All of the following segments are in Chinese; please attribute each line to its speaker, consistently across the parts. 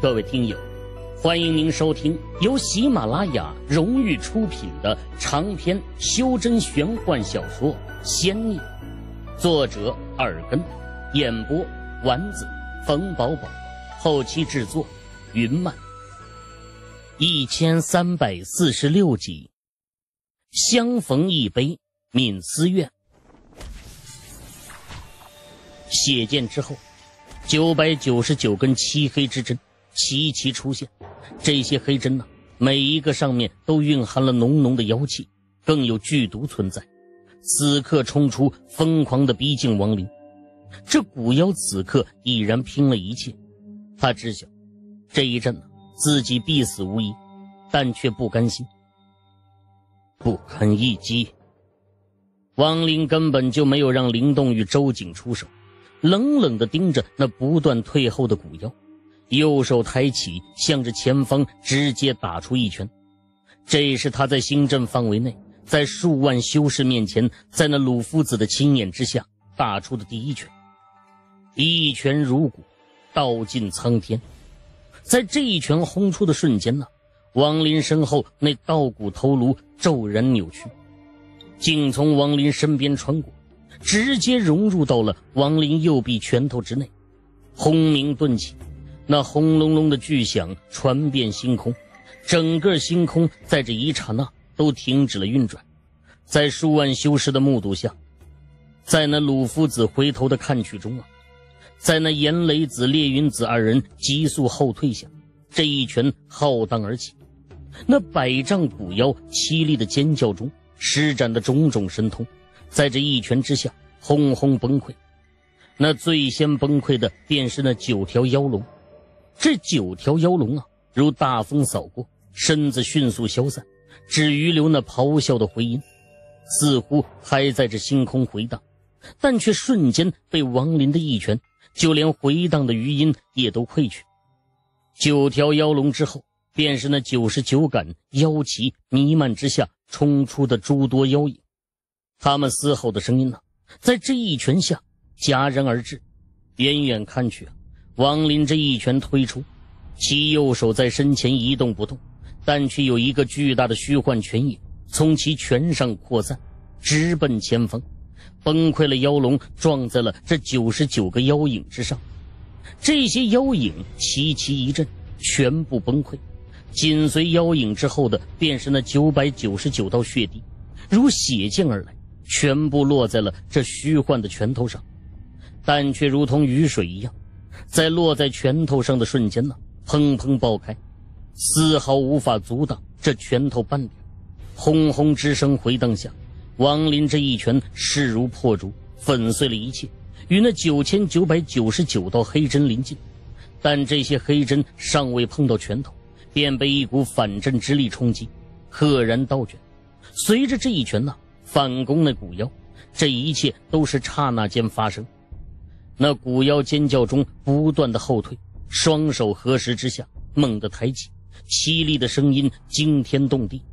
Speaker 1: 各位听友，欢迎您收听由喜马拉雅荣誉出品的长篇修真玄幻小说《仙逆》，作者耳根，演播丸子、冯宝宝，后期制作云漫。1346集，相逢一杯泯思怨。血溅之后，999根漆黑之针齐齐出现。这些黑针呢，每一个上面都蕴含了浓浓的妖气，更有剧毒存在。此刻冲出，疯狂地逼近亡灵。这古妖此刻已然拼了一切，他知晓这一阵呢，自己必死无疑，但却不甘心，不堪一击。亡灵根本就没有让灵动与周景出手，冷冷地盯着那不断退后的古妖，右手抬起，向着前方直接打出一拳。这是他在星阵范围内，在数万修士面前，在那鲁夫子的亲眼之下打出的第一拳。一拳如鼓，道尽苍天。在这一拳轰出的瞬间呢，亡灵身后那道骨头颅骤然扭曲，竟从亡灵身边穿过，直接融入到了亡灵右臂拳头之内。轰鸣顿起，那轰隆隆的巨响传遍星空，整个星空在这一刹那都停止了运转。在数万修士的目睹下，在那鲁夫子回头的看去中啊，在那岩雷子、烈云子二人急速后退下，这一拳浩荡而起。那百丈古妖凄厉的尖叫中施展的种种神通，在这一拳之下轰轰崩溃。那最先崩溃的便是那9条妖龙。这9条妖龙啊，如大风扫过，身子迅速消散，只余留那咆哮的回音，似乎还在这星空回荡，但却瞬间被亡灵的一拳，就连回荡的余音也都溃去。9条妖龙之后，便是那99杆妖旗弥漫之下冲出的诸多妖影。他们嘶吼的声音呢，在这一拳下戛然而止。远远看去啊，亡灵这一拳推出，其右手在身前一动不动，但却有一个巨大的虚幻拳影从其拳上扩散，直奔前方。崩溃了妖龙撞在了这99个妖影之上，这些妖影齐齐一震，全部崩溃。紧随妖影之后的便是那999道血滴，如血溅而来，全部落在了这虚幻的拳头上，但却如同雨水一样，在落在拳头上的瞬间呢，砰砰爆开，丝毫无法阻挡这拳头半点。轰轰之声回荡下，亡灵这一拳势如破竹，粉碎了一切，与那9999道黑针临近。但这些黑针尚未碰到拳头，便被一股反震之力冲击，赫然倒卷。随着这一拳呢，反攻那古妖，这一切都是刹那间发生。那古妖尖叫中不断的后退，双手合十之下猛地抬起，凄厉的声音惊天动地。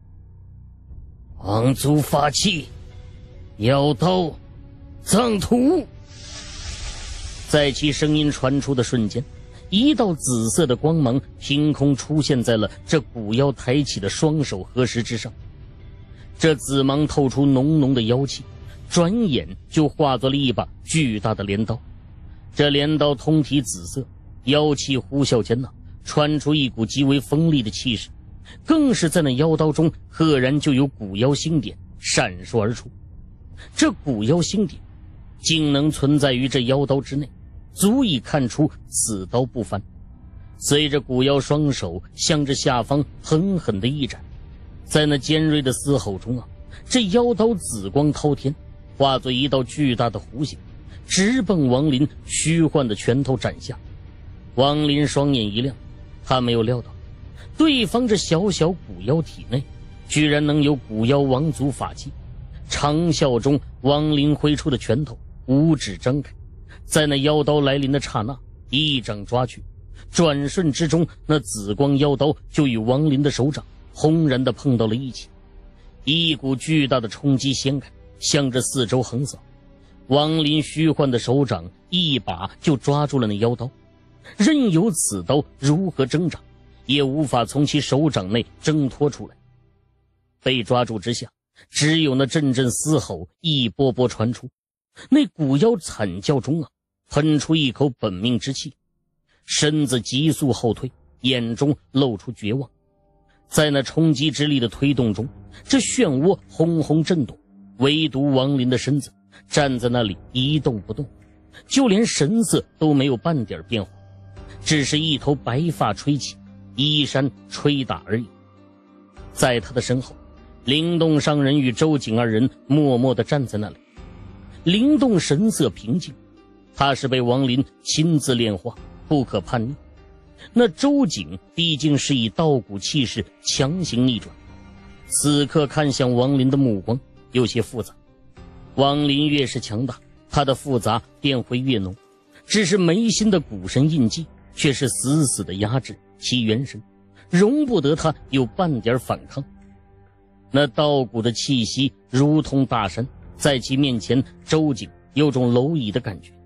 Speaker 1: 王族法器，妖刀，藏土。在其声音传出的瞬间，一道紫色的光芒凭空出现在了这古妖抬起的双手合十之上。这紫芒透出浓浓的妖气，转眼就化作了一把巨大的镰刀。这镰刀通体紫色，妖气呼啸间呢，传出一股极为锋利的气势，更是在那妖刀中赫然就有古妖星点闪烁而出。这古妖星点竟能存在于这妖刀之内，足以看出此刀不凡。随着古妖双手向着下方狠狠地一展，在那尖锐的嘶吼中啊，这妖刀紫光滔天，化作一道巨大的弧形，直奔亡灵虚幻的拳头斩下。亡灵双眼一亮，他没有料到对方这小小古妖体内居然能有古妖王族法器。长啸中，亡灵挥出的拳头五指张开，在那妖刀来临的刹那一掌抓去，转瞬之中，那紫光妖刀就与亡灵的手掌轰然地碰到了一起。一股巨大的冲击掀开，向着四周横扫。亡灵虚幻的手掌一把就抓住了那妖刀， 任由此刀如何挣扎，也无法从其手掌内挣脱出来。被抓住之下，只有那阵阵嘶吼一波波传出。那古妖惨叫中喷出一口本命之气，身子急速后退，眼中露出绝望。在那冲击之力的推动中，这漩涡轰轰震动，唯独王林的身子站在那里一动不动，就连神色都没有半点变化，只是一头白发吹起，衣衫吹打而已。在他的身后，灵动商人与周景二人默默地站在那里。灵动神色平静，他是被王林亲自炼化，不可叛逆。那周景毕竟是以道骨气势强行逆转，此刻看向王林的目光有些复杂。王林越是强大，他的复杂便会越浓，只是眉心的古神印记却是死死地压制其元神，容不得他有半点反抗。那道骨的气息如同大山，在其面前，周景有种蝼蚁的感觉。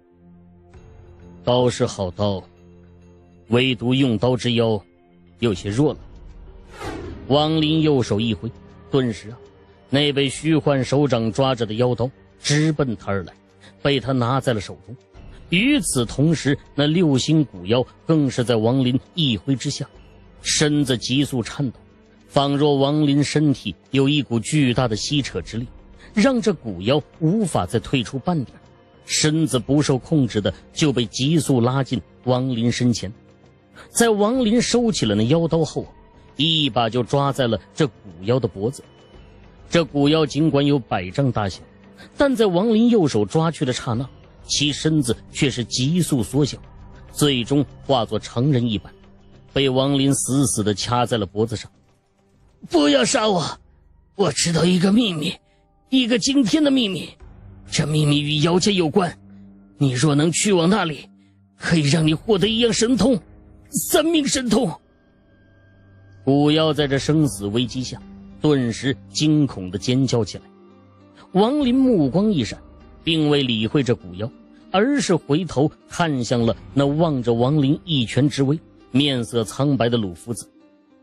Speaker 1: 刀是好刀，唯独用刀之妖有些弱了。王林右手一挥，顿时那被虚幻手掌抓着的妖刀直奔他而来，被他拿在了手中。与此同时，那六星古妖更是在王林一挥之下，身子急速颤抖，仿若王林身体有一股巨大的吸扯之力，让这古妖无法再退出半点，身子不受控制的就被急速拉进王林身前。在王林收起了那妖刀后，一把就抓在了这古妖的脖子。这古妖尽管有100丈大小，但在王林右手抓去的刹那，其身子却是急速缩小，最终化作常人一般，被王林死死地掐在了脖子上。不要杀我，我知道一个秘密，一个惊天的秘密，这秘密与妖界有关，你若能去往那里，可以让你获得一样神通，3命神通。古妖在这生死危机下顿时惊恐地尖叫起来。王林目光一闪，并未理会这古妖，而是回头看向了那望着王林一拳之威，面色苍白的鲁夫子。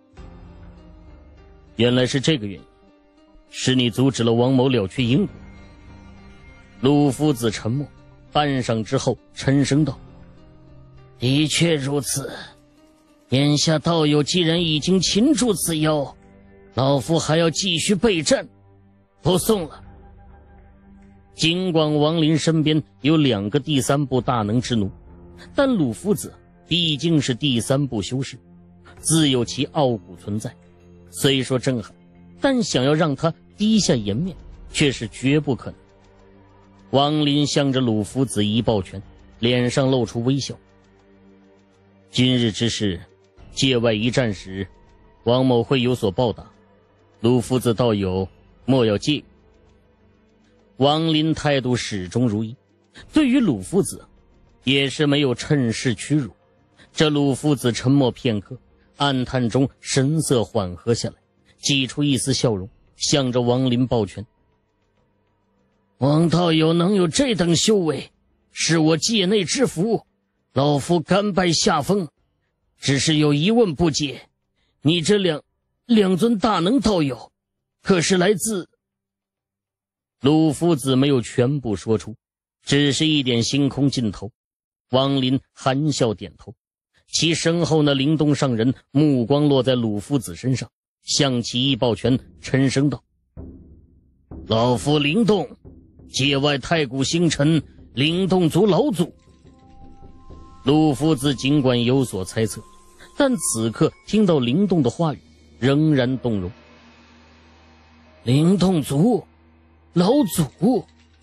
Speaker 1: 原来是这个原因，是你阻止了王某了却因果。鲁夫子沉默半晌之后沉声道：的确如此，眼下道友既然已经擒住此妖，老夫还要继续备战，不送了。尽管王林身边有2个第3部大能之奴，但鲁夫子毕竟是第3部修士，自有其傲骨存在，虽说震撼，但想要让他低下颜面却是绝不可能。王林向着鲁夫子一抱拳，脸上露出微笑。今日之事，界外一战时，王某会有所报答，鲁夫子道友莫要介意。王林态度始终如一，对于鲁夫子也是没有趁势屈辱。这鲁夫子沉默片刻，暗叹中神色缓和下来，挤出一丝笑容，向着王林抱拳。王道友能有这等修为，是我界内之福，老夫甘拜下风。只是有疑问不解，你这两尊大能道友可是来自……鲁夫子没有全部说出，只是一点星空尽头。王林含笑点头，其身后那灵动上人目光落在鲁夫子身上，向其一抱拳，沉声道：老夫灵动，界外太古星辰灵动族老祖。鲁夫子尽管有所猜测，但此刻听到灵动的话语，仍然动容。灵动族老祖，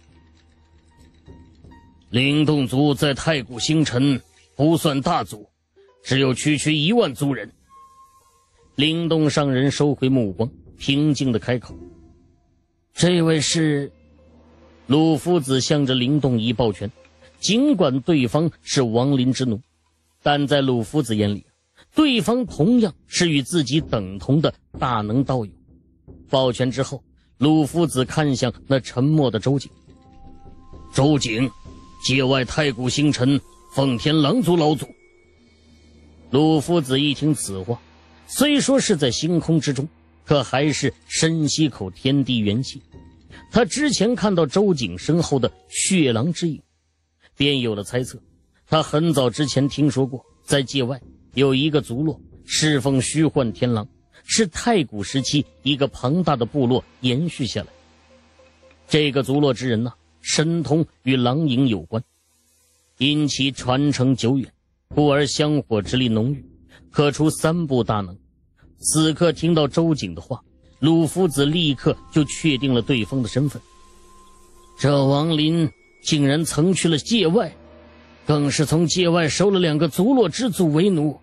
Speaker 1: 灵动族在太古星辰不算大族，只有区区1万族人。灵动上人收回目光，平静地开口：这位是……鲁夫子向着灵动一抱拳，尽管对方是王林之奴，但在鲁夫子眼里，对方同样是与自己等同的大能道友。抱拳之后，鲁夫子看向那沉默的周景。周景，界外太古星辰奉天狼族老祖鲁夫子一听此话，虽说是在星空之中，可还是深吸口天地元气。他之前看到周景身后的血狼之影，便有了猜测。他很早之前听说过，在界外有一个族落侍奉虚幻天狼，是太古时期一个庞大的部落延续下来。这个族落之人神通与狼影有关，因其传承久远，故而香火之力浓郁，可出3部大能。此刻听到周景的话，鲁夫子立刻就确定了对方的身份。这王林竟然曾去了界外，更是从界外收了2个族落之祖为奴。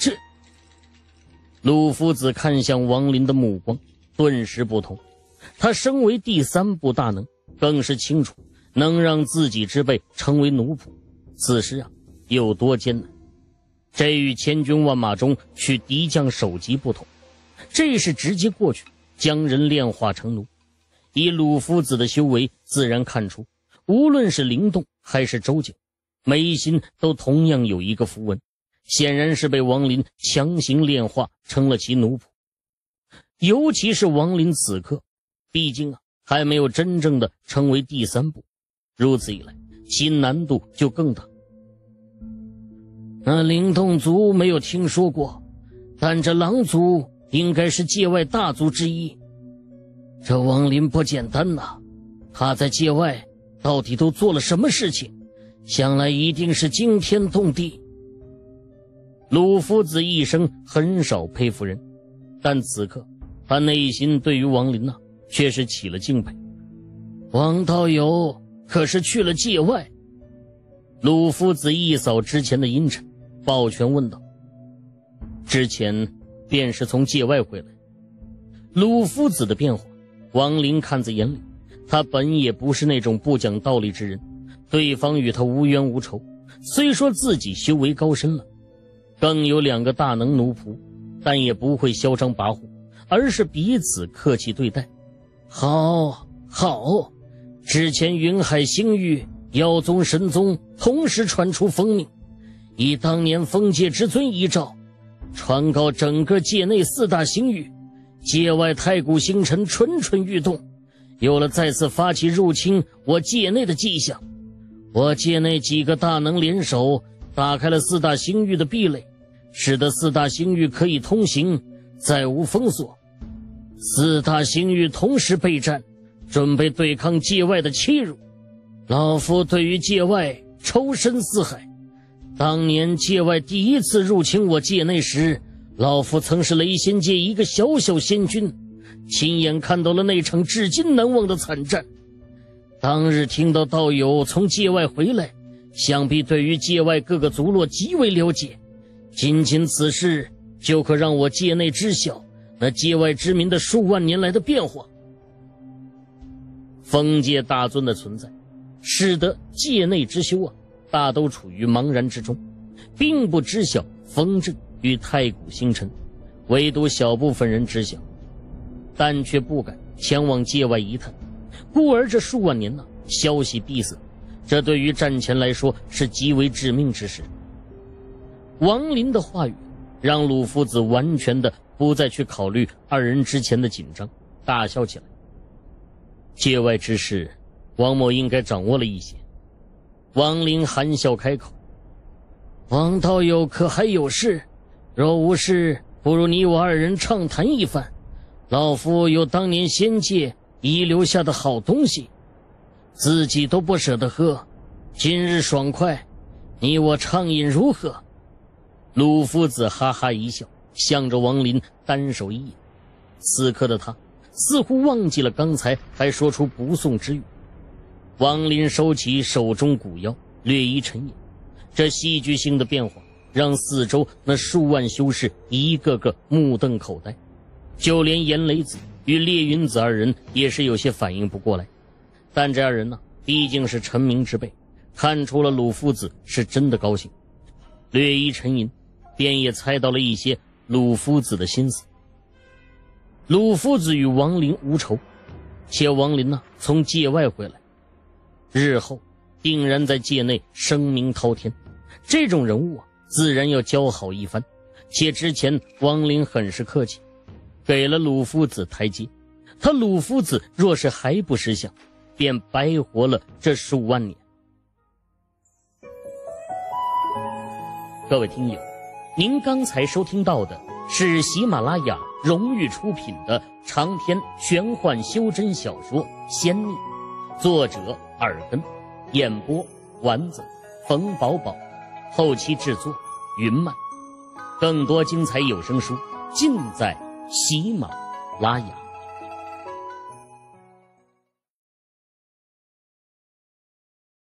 Speaker 1: 鲁夫子看向王林的目光顿时不同，他身为第3部大能，更是清楚能让自己之辈成为奴仆，此时有多艰难。这与千军万马中取敌将首级不同，这是直接过去将人炼化成奴。以鲁夫子的修为，自然看出无论是灵动还是周景，眉心都同样有一个符文，显然是被王林强行炼化成了其奴仆。尤其是王林此刻毕竟还没有真正的成为第3部，如此一来其难度就更大。那灵动族没有听说过，但这狼族应该是界外大族之一。这王林不简单他在界外到底都做了什么事情？想来一定是惊天动地。鲁夫子一生很少佩服人，但此刻他内心对于王林却是起了敬佩。王道友可是去了界外？鲁夫子一扫之前的阴沉，抱拳问道。之前便是从界外回来。鲁夫子的变化王林看在眼里，他本也不是那种不讲道理之人，对方与他无冤无仇，虽说自己修为高深了，更有2个大能奴仆，但也不会嚣张跋扈，而是彼此客气对待。好，之前云海星域妖宗神宗同时传出封命，以当年封界之尊遗诏，传告整个界内4大星域，界外太古星辰蠢蠢欲动，有了再次发起入侵我界内的迹象。我界内几个大能联手，打开了4大星域的壁垒，使得4大星域可以通行，再无封锁。4大星域同时备战，准备对抗界外的欺辱。老夫对于界外仇深似海，当年界外第1次入侵我界内时，老夫曾是雷仙界一个小小仙君，亲眼看到了那场至今难忘的惨战。当日听到道友从界外回来，想必对于界外各个族落极为了解，仅此事就可让我界内知晓那界外之民的数万年来的变化。封界大尊的存在，使得界内之修大都处于茫然之中，并不知晓封镇与太古星辰，唯独小部分人知晓，但却不敢前往界外一探，故而这数万年消息闭塞，这对于战前来说是极为致命之事。王林的话语让鲁夫子完全的不再去考虑2人之前的紧张，大笑起来。界外之事，王某应该掌握了一些。王林含笑开口。王道友可还有事？若无事，不如你我2人畅谈一番。老夫有当年仙界遗留下的好东西，自己都不舍得喝，今日爽快，你我畅饮如何？鲁夫子哈哈一笑，向着王林单手一引。此刻的他似乎忘记了刚才还说出不送之语。王林收起手中古腰，略一沉吟，这戏剧性的变化让四周那数万修士一个个目瞪口呆，就连严雷子与烈云子2人也是有些反应不过来。但这2人毕竟是陈明之辈，看出了鲁夫子是真的高兴，略一沉吟，便也猜到了一些鲁夫子的心思。鲁夫子与王林无仇，且王林从界外回来，日后定然在界内声名滔天，这种人物自然要交好一番， 且之前亡灵很是客气，给了鲁夫子台阶，他鲁夫子若是还不识相，便白活了这数万年。各位听友，您刚才收听到的是喜马拉雅荣誉出品的长篇玄幻修真小说《仙逆》，作者耳根，演播丸子、冯宝宝，后期制作云漫。更多精彩有声书尽在喜马拉雅。